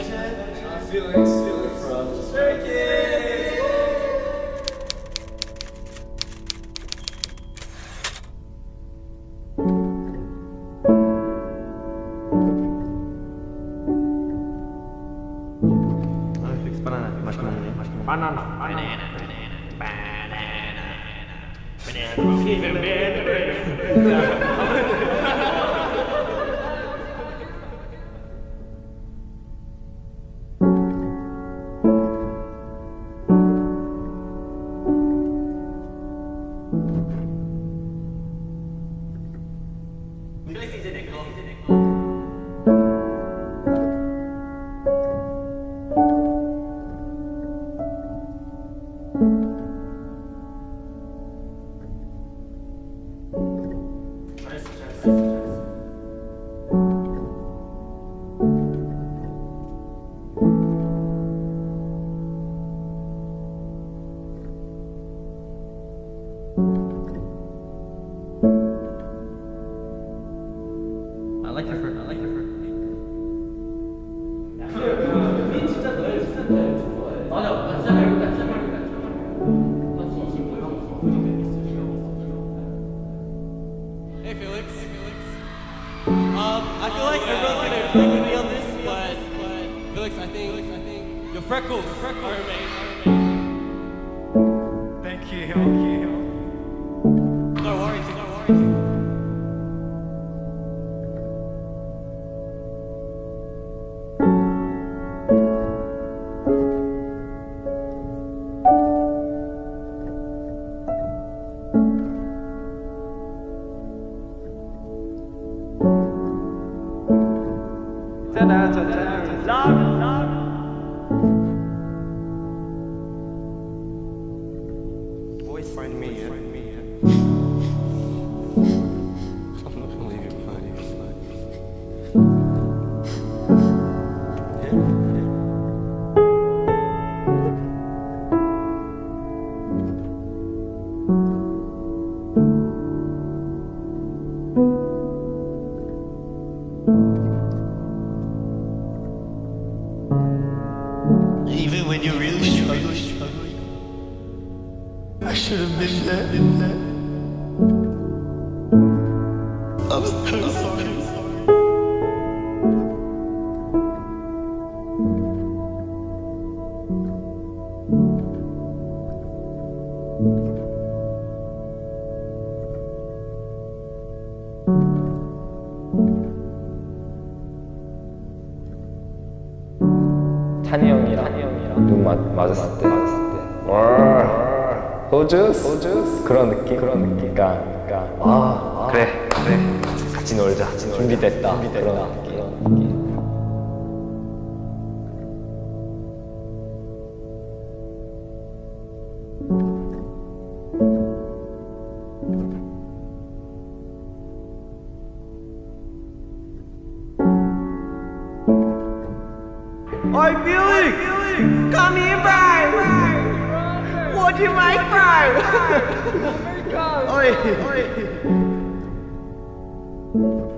Felix from Turkey. felix banana. 맛있게 먹네. 바나나. 필릭스 이제 내 거. 잘했어. I like your first. 진짜 너의 좋아해. 맞아, 진짜 말고. Hey Felix. I feel like everyone's gonna agree with me on this, but Felix, I think your freckles are amazing. Thank you. No worries. Always find me, yeah. I'm not gonna leave you behind. Even when you really struggle, I should have been there. I'm so sorry. 찬이 형이랑 눈 맞았을 때 와 호주스 그런 느낌? 그러니까 그래 같이 놀자 준비됐다 그런 느낌. Oi, Felix! Come here, bro! What do you make, bro? Oi!